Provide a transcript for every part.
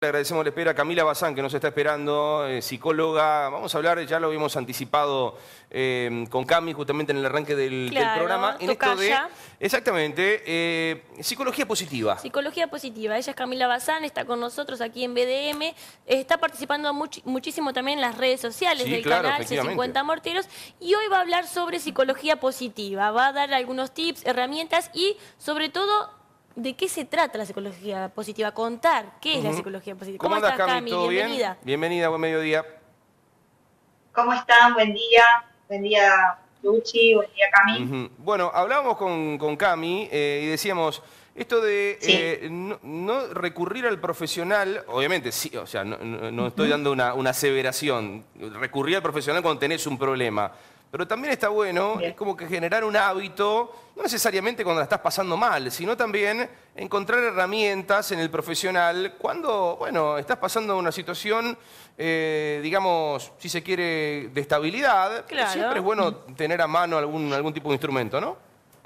Le agradecemos la espera a Camila Bazán, que nos está esperando, psicóloga. Vamos a hablar, ya lo habíamos anticipado con Cami, justamente en el arranque del programa. En esto de, exactamente, psicología positiva. Psicología positiva. Ella es Camila Bazán, está con nosotros aquí en BDM. Está participando muchísimo también en las redes sociales del canal C50 Morteros. Y hoy va a hablar sobre psicología positiva. Va a dar algunos tips, herramientas y, sobre todo, ¿de qué se trata la psicología positiva? Contar qué es la psicología positiva. ¿Cómo estás, Cami? ¿Todo Bienvenida. Bien? Bienvenida, buen mediodía. ¿Cómo están? Buen día Luchi, buen día Cami. Bueno, hablábamos con Cami y decíamos, esto de no recurrir al profesional, obviamente sí, o sea, no estoy dando una aseveración, recurrir al profesional cuando tenés un problema. Pero también está bueno, es como que generar un hábito, no necesariamente cuando la estás pasando mal, sino también encontrar herramientas en el profesional cuando, bueno, estás pasando una situación, digamos, si se quiere, de estabilidad. Claro. Siempre es bueno tener a mano algún tipo de instrumento, ¿no?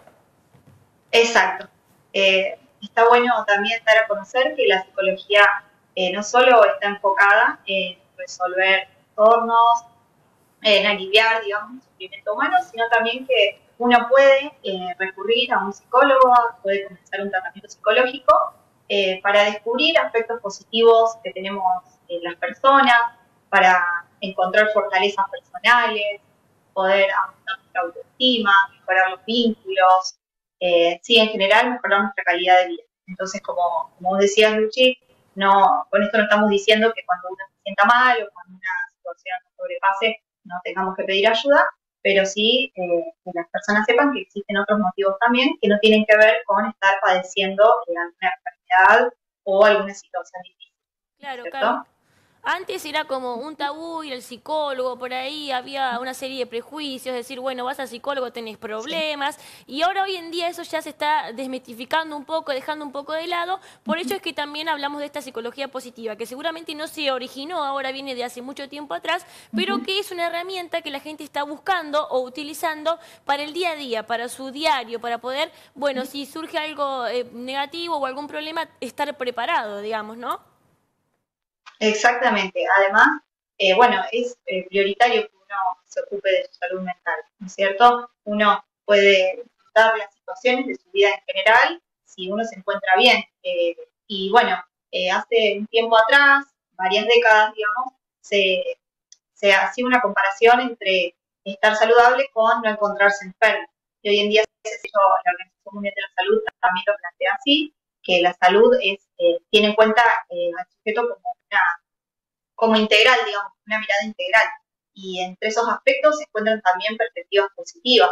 Exacto. Está bueno también dar a conocer que la psicología no solo está enfocada en resolver entornos, en aliviar, digamos, el sufrimiento humano, sino también que uno puede recurrir a un psicólogo, puede comenzar un tratamiento psicológico para descubrir aspectos positivos que tenemos las personas, para encontrar fortalezas personales, poder aumentar nuestra autoestima, mejorar los vínculos, sí, en general mejorar nuestra calidad de vida. Entonces, como vos decías, Luchi, con esto no estamos diciendo que cuando uno se sienta mal o cuando una situación nos sobrepase, no tengamos que pedir ayuda, pero sí que las personas sepan que existen otros motivos también que no tienen que ver con estar padeciendo alguna enfermedad o alguna situación difícil. Claro, claro. Antes era como un tabú ir al psicólogo, por ahí había una serie de prejuicios, decir, bueno, vas al psicólogo, tenés problemas, y ahora hoy en día eso ya se está desmitificando un poco, dejando un poco de lado. Por eso es que también hablamos de esta psicología positiva, que seguramente no se originó, ahora viene de hace mucho tiempo atrás, pero que es una herramienta que la gente está buscando o utilizando para el día a día, para su diario, para poder, bueno, si surge algo negativo o algún problema, estar preparado, digamos, ¿no? Exactamente. Además, bueno, es prioritario que uno se ocupe de su salud mental, ¿no es cierto? Uno puede notar las situaciones de su vida en general si uno se encuentra bien. Y bueno, hace un tiempo atrás, varias décadas, digamos, se hacía una comparación entre estar saludable con no encontrarse enfermo. Y hoy en día la Organización Mundial de la Salud también lo plantea así, que la salud tiene en cuenta al sujeto como integral, digamos, una mirada integral. Y entre esos aspectos se encuentran también perspectivas positivas.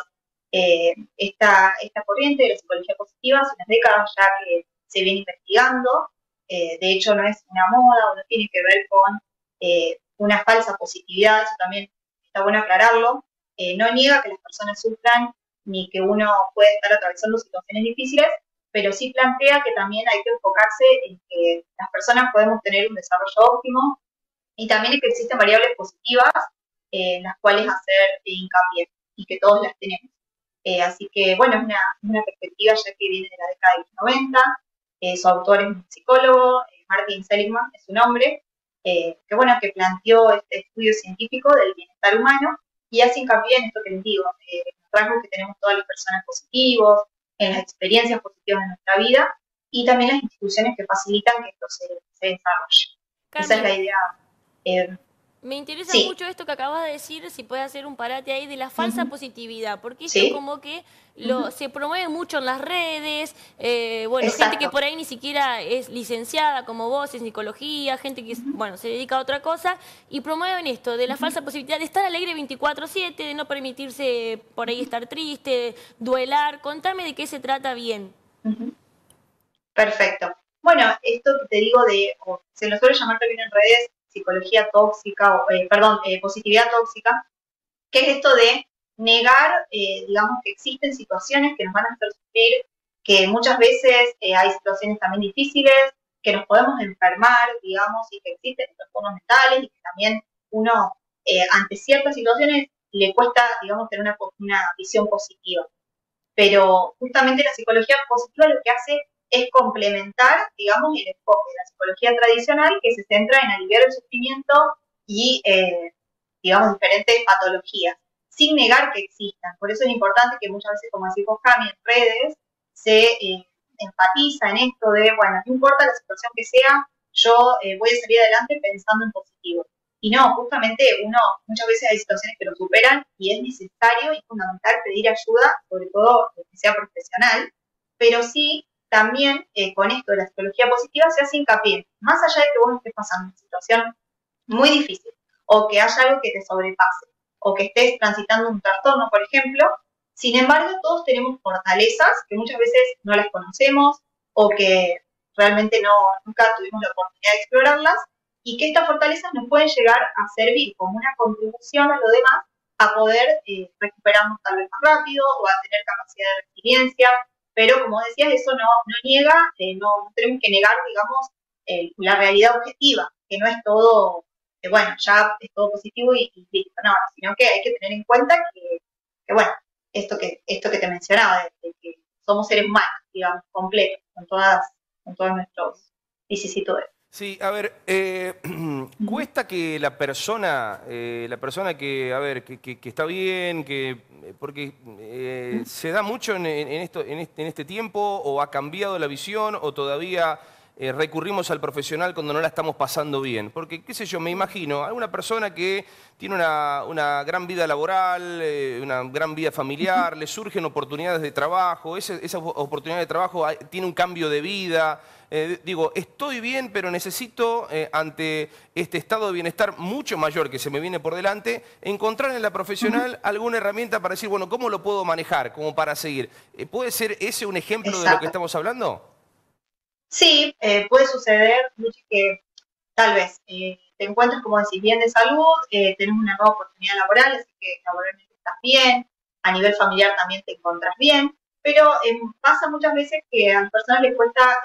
Esta corriente de la psicología positiva hace unas décadas ya que se viene investigando. De hecho, no es una moda o no tiene que ver con una falsa positividad, eso también está bueno aclararlo. No niega que las personas sufran ni que uno puede estar atravesando situaciones difíciles, pero sí plantea que también hay que enfocarse en que las personas podemos tener un desarrollo óptimo y también es que existen variables positivas en las cuales hacer hincapié y que todos las tenemos. Así que, bueno, es una perspectiva ya que viene de la década de los 90. Su autor es un psicólogo, Martin Seligman es su nombre, que planteó este estudio científico del bienestar humano y hace hincapié en esto que les digo, los rasgos que tenemos todas las personas positivos, en las experiencias positivas de nuestra vida y también las instituciones que facilitan que esto se desarrolle. Esa es la idea. Me interesa mucho esto que acabas de decir, si puedes hacer un parate ahí de la falsa positividad, porque esto como que se promueve mucho en las redes, bueno, gente que por ahí ni siquiera es licenciada como vos en psicología, gente que bueno, se dedica a otra cosa, y promueven esto de la falsa positividad, de estar alegre 24/7, de no permitirse por ahí estar triste, duelar. Contame de qué se trata bien. Perfecto. Bueno, esto que te digo se lo suele llamar también en redes psicología tóxica, positividad tóxica, que es esto de negar, digamos, que existen situaciones que nos van a hacer sufrir, que muchas veces hay situaciones también difíciles, que nos podemos enfermar, digamos, y que existen trastornos mentales y que también uno, ante ciertas situaciones, le cuesta, digamos, tener una visión positiva. Pero justamente la psicología positiva lo que hace es complementar, digamos, el enfoque de la psicología tradicional que se centra en aliviar el sufrimiento y, digamos, diferentes patologías, sin negar que existan. Por eso es importante que muchas veces, como decimos Cami, en redes, se enfatiza en esto de, bueno, no importa la situación que sea, yo voy a salir adelante pensando en positivo. Y no, justamente muchas veces hay situaciones que lo superan y es necesario y fundamental pedir ayuda, sobre todo que sea profesional, pero sí, también con esto de la psicología positiva se hace hincapié, más allá de que vos estés pasando una situación muy difícil, o que haya algo que te sobrepase, o que estés transitando un trastorno, por ejemplo, sin embargo, todos tenemos fortalezas que muchas veces no las conocemos o que realmente nunca tuvimos la oportunidad de explorarlas, y que estas fortalezas nos pueden llegar a servir como una contribución a lo demás a poder recuperarnos tal vez más rápido o a tener capacidad de resiliencia, pero como decías, eso no niega, no tenemos que negar, digamos, la realidad objetiva, que no es todo, bueno, ya es todo positivo y listo, no, sino que hay que tener en cuenta que bueno, esto que te mencionaba, de que somos seres humanos, digamos, completos, con todas nuestras vicisitudes. Sí, a ver, cuesta que la persona que, a ver, que está bien, porque se da mucho en este tiempo, o ha cambiado la visión, o todavía recurrimos al profesional cuando no la estamos pasando bien. Porque, qué sé yo, me imagino, alguna persona que tiene una gran vida laboral, una gran vida familiar, le surgen oportunidades de trabajo, esa oportunidad de trabajo tiene un cambio de vida. Digo, estoy bien, pero necesito, ante este estado de bienestar mucho mayor que se me viene por delante, encontrar en la profesional alguna herramienta para decir, bueno, ¿cómo lo puedo manejar? Como para seguir. ¿Puede ser ese un ejemplo Exacto. de lo que estamos hablando? Sí, puede suceder, Luchi, que tal vez te encuentres, como decís, bien de salud, tenés una nueva oportunidad laboral, así que laboralmente estás bien, a nivel familiar también te encontrás bien, pero pasa muchas veces que a las personas les cuesta,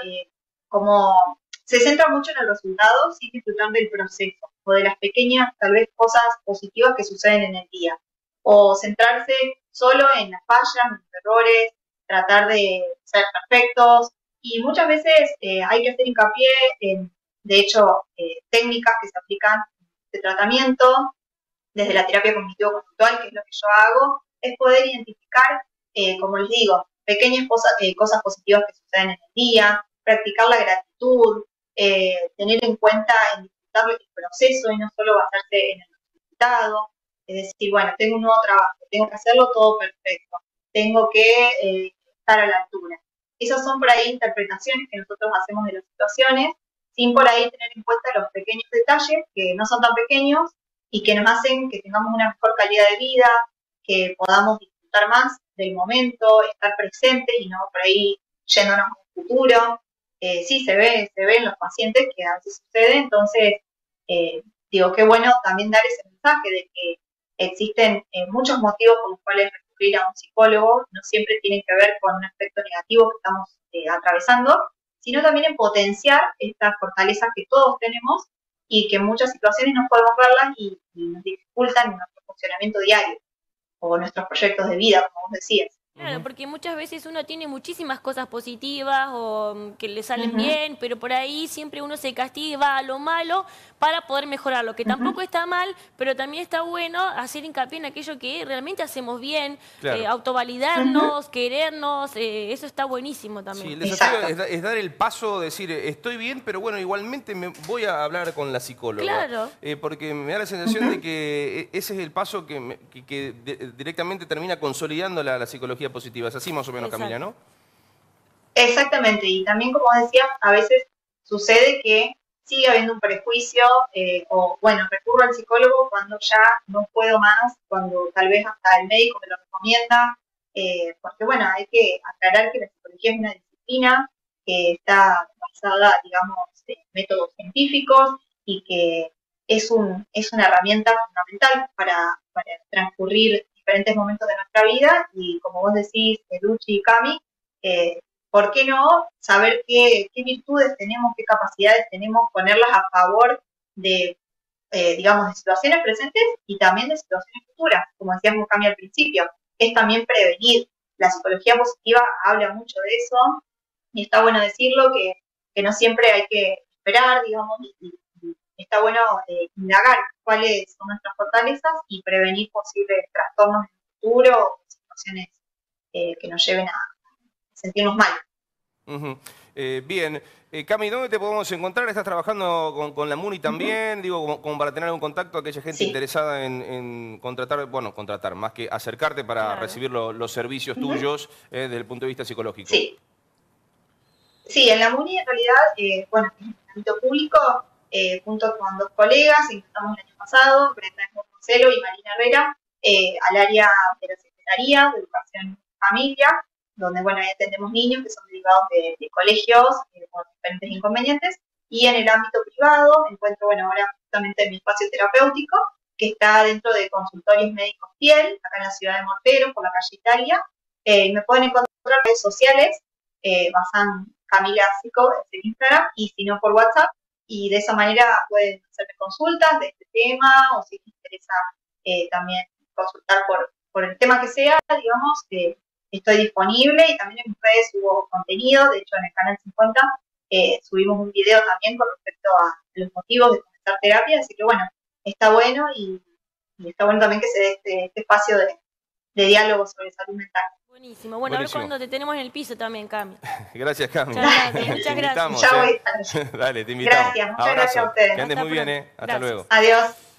como se centra mucho en el resultado sin disfrutar del proceso o de las pequeñas, tal vez, cosas positivas que suceden en el día, o centrarse solo en las fallas, en los errores, tratar de ser perfectos, y muchas veces hay que hacer hincapié en, de hecho, técnicas que se aplican de tratamiento desde la terapia cognitivo-conductual, que es lo que yo hago, es poder identificar, como les digo, pequeñas cosas positivas que suceden en el día, practicar la gratitud, tener en cuenta en disfrutar el proceso y no solo basarse en el resultado. Es decir, bueno, tengo un nuevo trabajo, tengo que hacerlo todo perfecto, tengo que estar a la altura. Esas son por ahí interpretaciones que nosotros hacemos de las situaciones, sin por ahí tener en cuenta los pequeños detalles, que no son tan pequeños, y que nos hacen que tengamos una mejor calidad de vida, que podamos disfrutar más del momento, estar presentes y no por ahí yéndonos a un futuro. Sí, se ve en los pacientes que a veces sucede, entonces digo, qué bueno también dar ese mensaje de que existen muchos motivos por los cuales recurrir a un psicólogo, no siempre tienen que ver con un aspecto negativo que estamos atravesando, sino también en potenciar estas fortalezas que todos tenemos y que en muchas situaciones no podemos verlas y nos dificultan en nuestro funcionamiento diario o nuestros proyectos de vida, como vos decías. Claro, porque muchas veces uno tiene muchísimas cosas positivas o que le salen bien, pero por ahí siempre uno se castiga y va a lo malo para poder mejorarlo, que tampoco está mal, pero también está bueno hacer hincapié en aquello que realmente hacemos bien, Claro. autovalidarnos, querernos, eso está buenísimo Sí, también. el desafío es dar el paso, decir, estoy bien, pero bueno, igualmente me voy a hablar con la psicóloga. Claro. Porque me da la sensación de que ese es el paso directamente termina consolidando la psicología positiva. Es así más o menos, Exacto. Camila, ¿no? Exactamente, y también, como decía, a veces sucede que sigue habiendo un prejuicio, o bueno, recurro al psicólogo cuando ya no puedo más, cuando tal vez hasta el médico me lo recomienda, porque bueno, hay que aclarar que la psicología es una disciplina que está basada, digamos, en métodos científicos y que es una herramienta fundamental para transcurrir diferentes momentos de nuestra vida, y como vos decís, Luchi y Cami, ¿por qué no saber qué virtudes tenemos, qué capacidades tenemos, ponerlas a favor de, digamos, de situaciones presentes y también de situaciones futuras? Como decíamos, Cami, al principio, es también prevenir. La psicología positiva habla mucho de eso, y está bueno decirlo, que no siempre hay que esperar, digamos, y está bueno indagar cuáles son nuestras fortalezas y prevenir posibles trastornos en el futuro o situaciones que nos lleven a sentirnos mal. Bien. Cami, ¿dónde te podemos encontrar? ¿Estás trabajando con la MUNI también? Digo, como para tener algún contacto, aquella gente interesada en contratar, bueno, contratar, más que acercarte para recibir los servicios tuyos desde el punto de vista psicológico. Sí. Sí, en la MUNI en realidad, bueno, en el ámbito público, junto con 2 colegas, ingresamos el año pasado, Brenda Esmorcelo y Marina Herrera, al área de la Secretaría de Educación y Familia, donde, bueno, ahí atendemos niños que son derivados de colegios por diferentes inconvenientes, y en el ámbito privado me encuentro, bueno, ahora justamente en mi espacio terapéutico, que está dentro de Consultorios Médicos Piel, acá en la ciudad de Morteros, por la calle Italia. Me pueden encontrar en redes sociales, basan Camila Psico en Instagram, y si no por WhatsApp, y de esa manera pueden hacerme consultas de este tema, o si les interesa también consultar por el tema que sea, digamos, estoy disponible, y también en mis redes subo contenido. De hecho en el canal 50 subimos un video también con respecto a los motivos de comenzar terapia, así que bueno, está bueno, y está bueno también que se dé este espacio de diálogo sobre salud mental. Buenísimo. Bueno, buenísimo. A ver cuándo te tenemos en el piso también, Cami. Gracias, Cami. Muchas gracias. Ya voy. Dale, te invitamos. Gracias, muchas gracias a ustedes. Que andes muy bien, Hasta luego. Adiós.